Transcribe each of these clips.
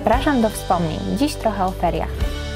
Zapraszam do wspomnień. Dziś trochę o feriach.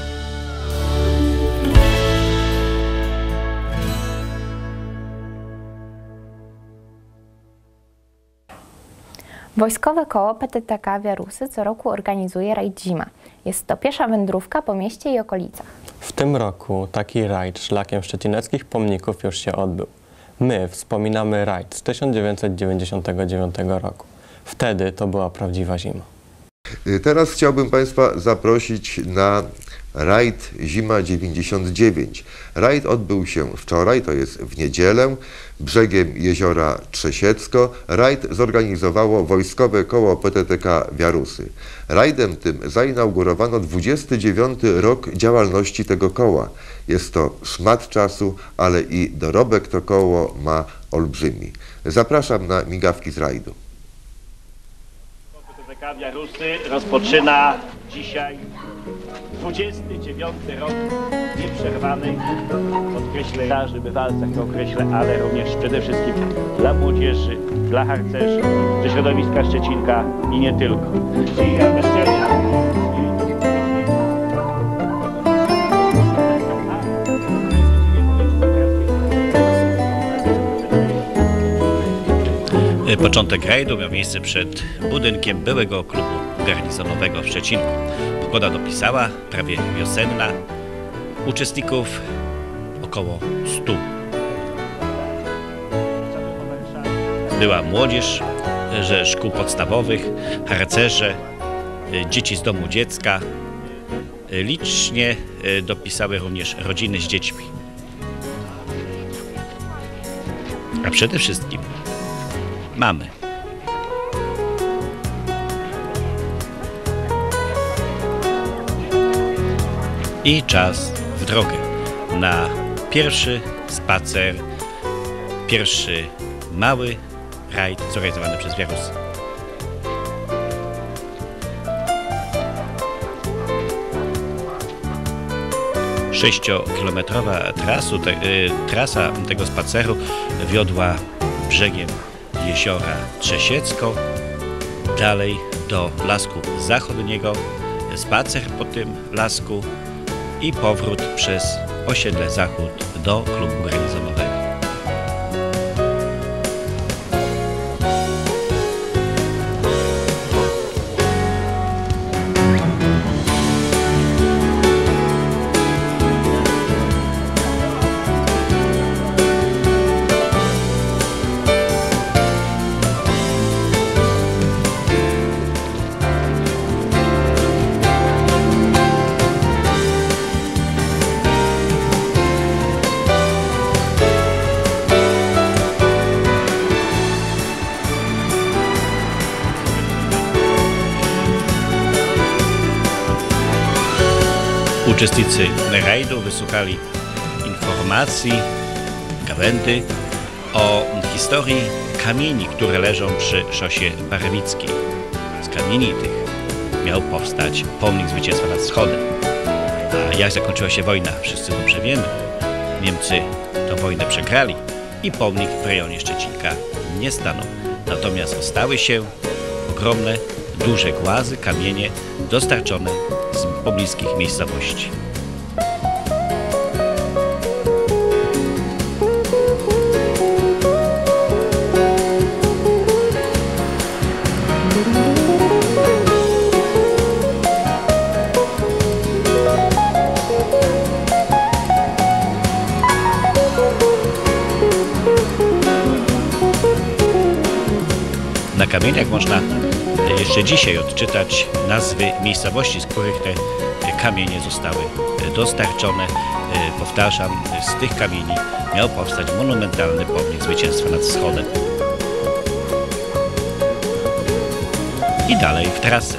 Wojskowe koło PTTK w Jarusy co roku organizuje rajd Zima. Jest to piesza wędrówka po mieście i okolicach. W tym roku taki rajd szlakiem szczecineckich pomników już się odbył. My wspominamy rajd z 1999 roku. Wtedy to była prawdziwa zima. Teraz chciałbym Państwa zaprosić na rajd Zima 99. Rajd odbył się wczoraj, to jest w niedzielę, brzegiem jeziora Trzesiecko. Rajd zorganizowało Wojskowe Koło PTTK w Jarusy. Rajdem tym zainaugurowano 29. rok działalności tego koła. Jest to szmat czasu, ale i dorobek to koło ma olbrzymi. Zapraszam na migawki z rajdu. PTTK w Jarusy rozpoczyna dzisiaj 29. rok nieprzerwanej, podkreślę, żeby walcach to określę, ale również przede wszystkim dla młodzieży, dla harcerzy, ze środowiska Szczecinka i nie tylko. Początek rajdu miał miejsce przed budynkiem byłego klubu garnizonowego w Szczecinku. Pogoda dopisała, prawie wiosenna. Uczestników około 100. Była młodzież ze szkół podstawowych, harcerze, dzieci z domu dziecka. Licznie dopisały również rodziny z dziećmi. A przede wszystkim mamy. I czas w drogę na pierwszy spacer, pierwszy mały rajd zorganizowany przez Jarusy. Sześciokilometrowa trasa tego spaceru wiodła brzegiem jeziora Trzesiecko, dalej do Lasku Zachodniego, spacer po tym lasku i powrót przez osiedle Zachód do klubu garnizonowego. Uczestnicy rajdu wysłuchali informacji, gawędy o historii kamieni, które leżą przy szosie Barewickiej. Z kamieni tych miał powstać pomnik zwycięstwa nad Wschodem. A jak zakończyła się wojna, wszyscy dobrze wiemy. Niemcy tę wojnę przegrali i pomnik w rejonie Szczecinka nie stanął. Natomiast ostały się ogromne, duże głazy, kamienie dostarczone z pobliskich miejscowości. Na kamieniach można jeszcze dzisiaj odczytać nazwy miejscowości, z których te kamienie zostały dostarczone. Powtarzam, z tych kamieni miał powstać monumentalny pomnik zwycięstwa nad Wschodem. I dalej w trasę.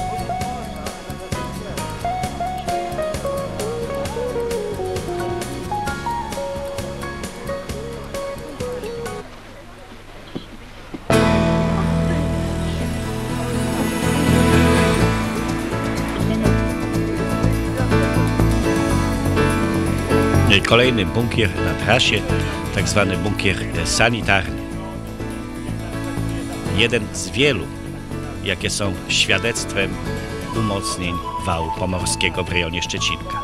Kolejny bunkier na trasie, tak zwany bunkier sanitarny. Jeden z wielu, jakie są świadectwem umocnień wału pomorskiego w rejonie Szczecinka.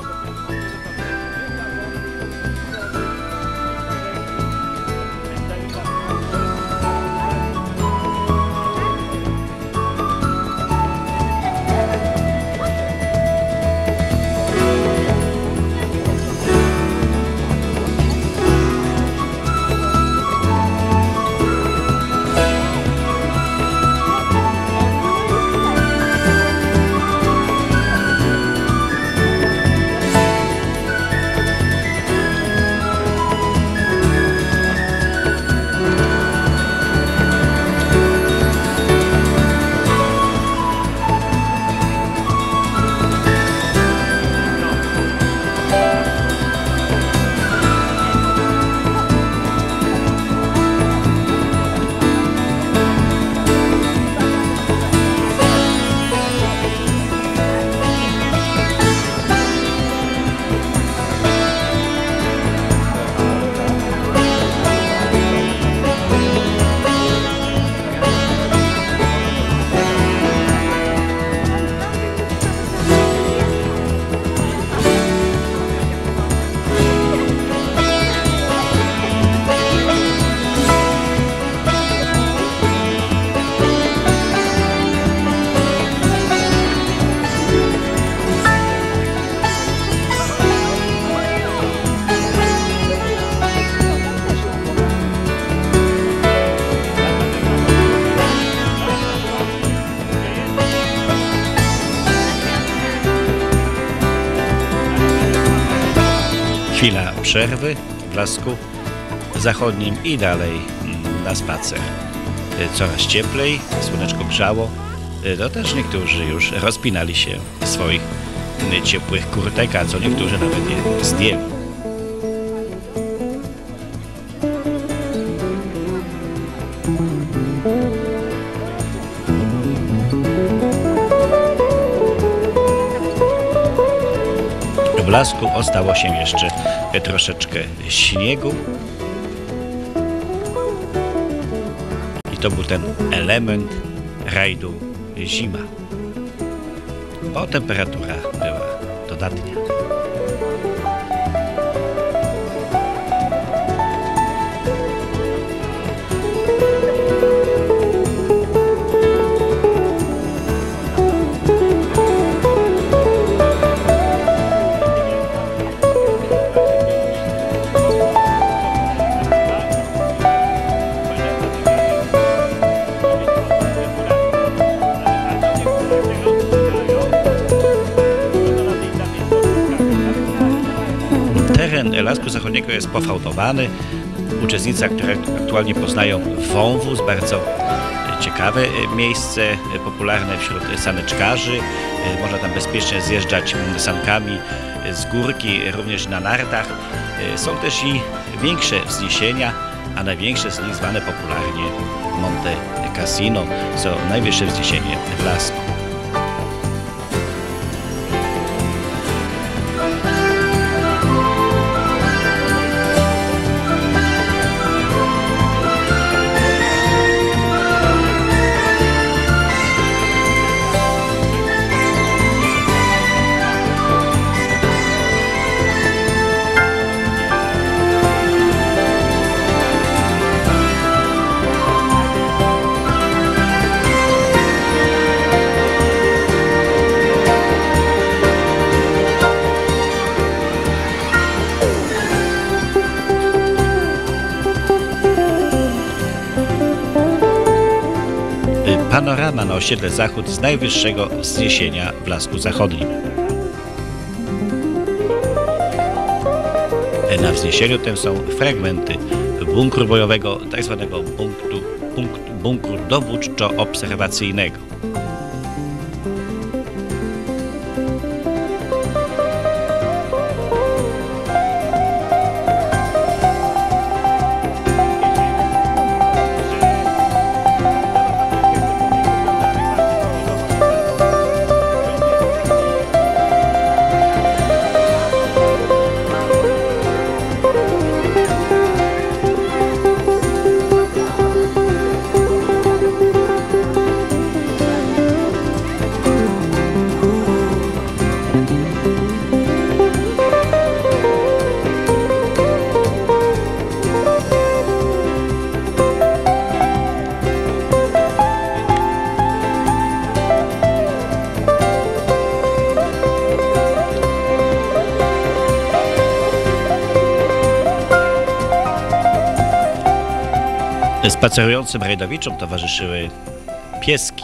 Chwila przerwy w Blasku Zachodnim i dalej na spacer. Coraz cieplej, słoneczko grzało. To też niektórzy już rozpinali się w swoich ciepłych kurtek, a co niektórzy nawet je zdjęli. W Blasku ostało się jeszcze troszeczkę śniegu i to był ten element rajdu zima, bo temperatura była dodatnia. Teren Lasku Zachodniego jest pofałdowany. Uczestnicy, które aktualnie poznają wąwóz, bardzo ciekawe miejsce, popularne wśród saneczkarzy. Można tam bezpiecznie zjeżdżać sankami z górki, również na nartach. Są też i większe wzniesienia, a największe z nich zwane popularnie Monte Cassino, co najwyższe wzniesienie w Lasku. Panorama na osiedle Zachód z najwyższego wzniesienia w Lasku Zachodnim. Na wzniesieniu tym są fragmenty bunkru bojowego, tak zwanego bunkru dowódczo-obserwacyjnego. Spacerującym rajdowiczom towarzyszyły pieski.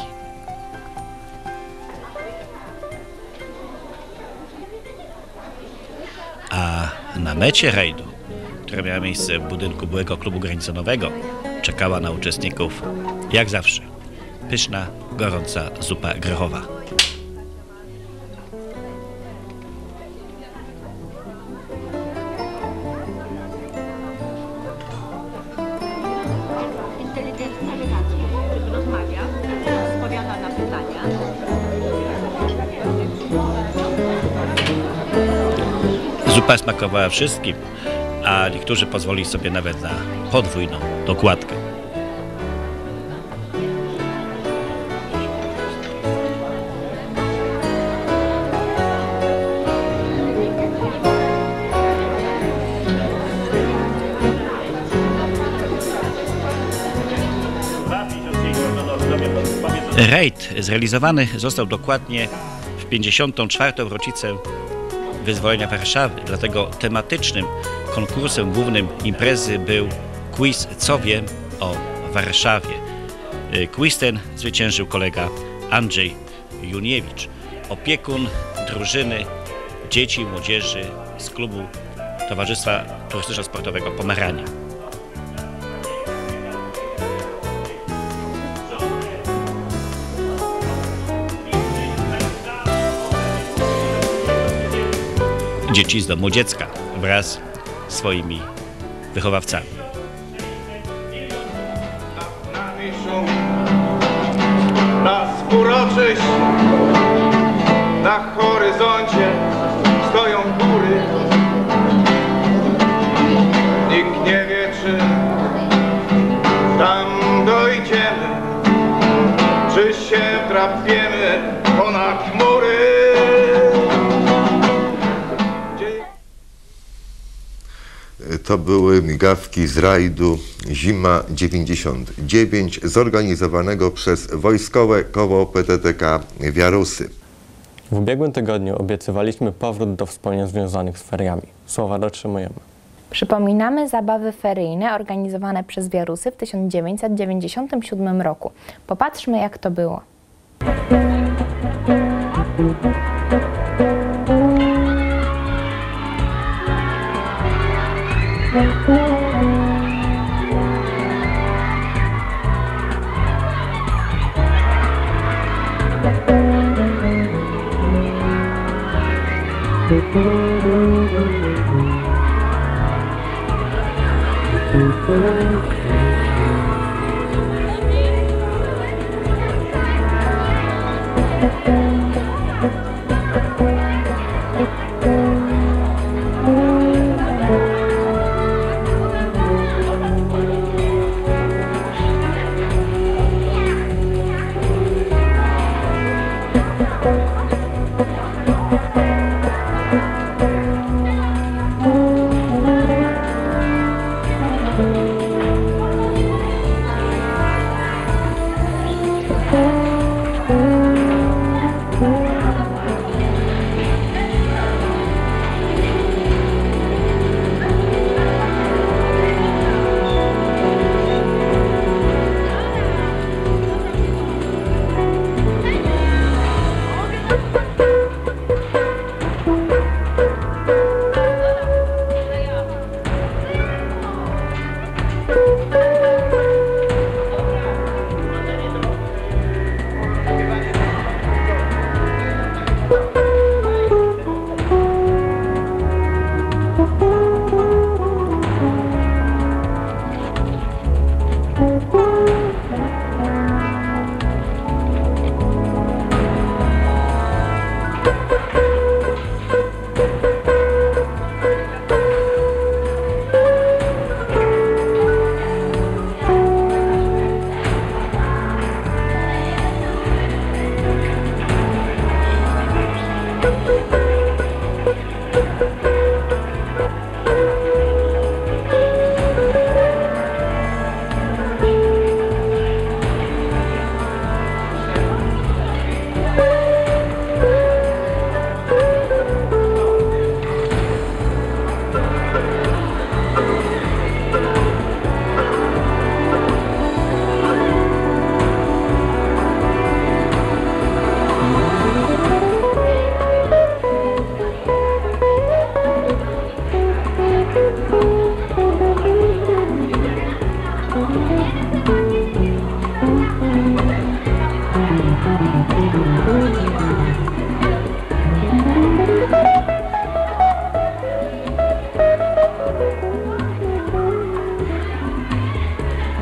A na mecie rajdu, która miała miejsce w budynku byłego klubu garnizonowego, czekała na uczestników, jak zawsze, pyszna, gorąca zupa grochowa. Zupa smakowała wszystkim, a niektórzy pozwolili sobie nawet na podwójną dokładkę. Rajd zrealizowany został dokładnie w 54. rocznicę wyzwolenia Warszawy, dlatego tematycznym konkursem głównym imprezy był quiz Co wiem o Warszawie. Quiz ten zwyciężył kolega Andrzej Juniewicz, opiekun drużyny dzieci i młodzieży z klubu Towarzystwa Turystyczno-Sportowego Pomerania. Dzieci z domu dziecka wraz z swoimi wychowawcami. Nas uroczyć, na horyzoncie stoją góry. Nikt nie wie, czy tam dojdziemy, czy się wdrapiemy ponad chmury. To były migawki z rajdu Zima 99 zorganizowanego przez Wojskowe Koło PTTK Wiarusy. W ubiegłym tygodniu obiecywaliśmy powrót do wspomnień związanych z feriami. Słowa dotrzymujemy. Przypominamy zabawy feryjne organizowane przez Wiarusy w 1997 roku. Popatrzmy, jak to było.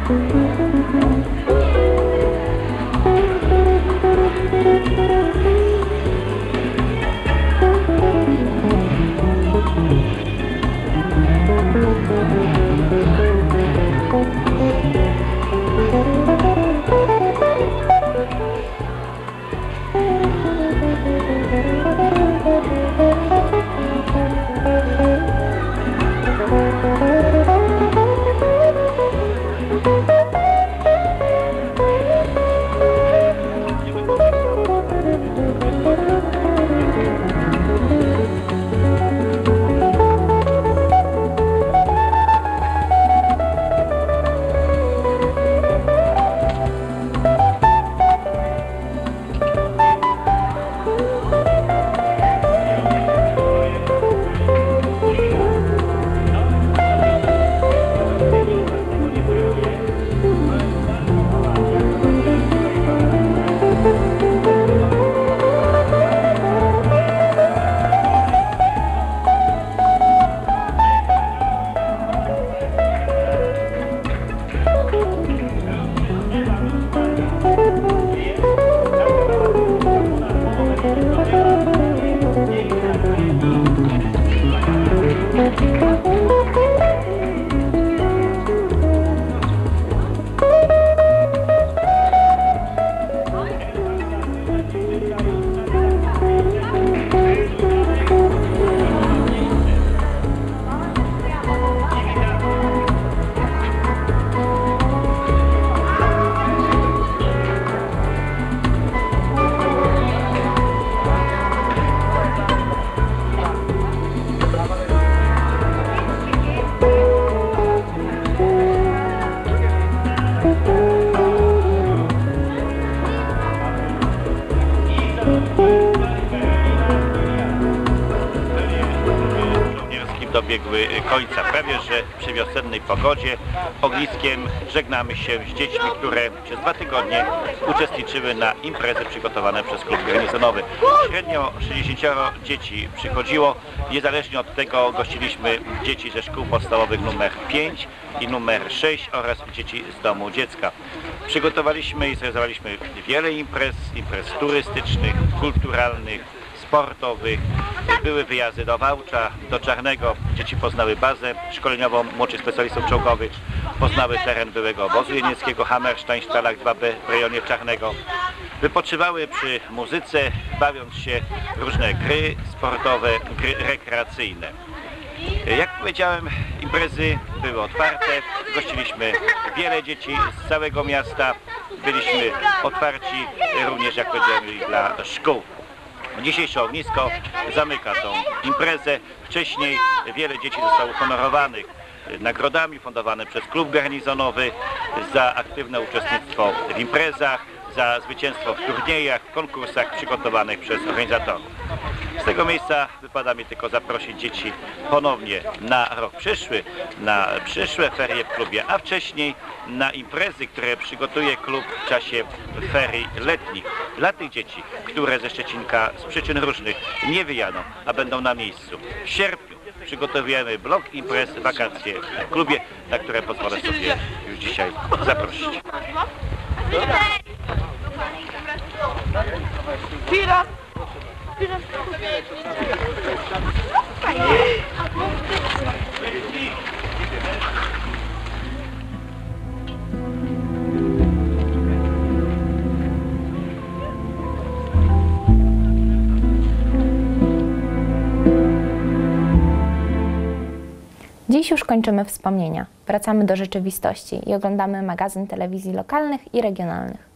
dobiegły końca. Prawie że przy wiosennej pogodzie ogniskiem żegnamy się z dziećmi, które przez 2 tygodnie uczestniczyły na imprezy przygotowane przez klub garnizonowy. Średnio 60 dzieci przychodziło. Niezależnie od tego gościliśmy dzieci ze szkół podstawowych numer 5 i numer 6 oraz dzieci z domu dziecka. Przygotowaliśmy i zrealizowaliśmy wiele imprez turystycznych, kulturalnych, sportowych. Były wyjazdy do Wałcza, do Czarnego. Dzieci poznały bazę szkoleniową młodszych specjalistów czołgowych, poznały teren byłego obozu jenieckiego Hammerstein, Stalach 2B w rejonie Czarnego. Wypoczywały przy muzyce, bawiąc się w różne gry sportowe, gry rekreacyjne. Jak powiedziałem, imprezy były otwarte, gościliśmy wiele dzieci z całego miasta, byliśmy otwarci również, jak powiedziałem, dla szkół. Dzisiejsze ognisko zamyka tą imprezę. Wcześniej wiele dzieci zostało honorowanych nagrodami fundowane przez klub garnizonowy za aktywne uczestnictwo w imprezach, za zwycięstwo w turniejach, w konkursach przygotowanych przez organizatorów. Z tego miejsca wypada mi tylko zaprosić dzieci ponownie na rok przyszły, na przyszłe ferie w klubie, a wcześniej na imprezy, które przygotuje klub w czasie ferii letnich. Dla tych dzieci, które ze Szczecinka z przyczyn różnych nie wyjadą, a będą na miejscu. W sierpniu przygotowujemy blok imprez, wakacje w klubie, na które pozwolę sobie już dzisiaj zaprosić. Chwila! Dziś już kończymy wspomnienia. Wracamy do rzeczywistości i oglądamy magazyn telewizji lokalnych i regionalnych.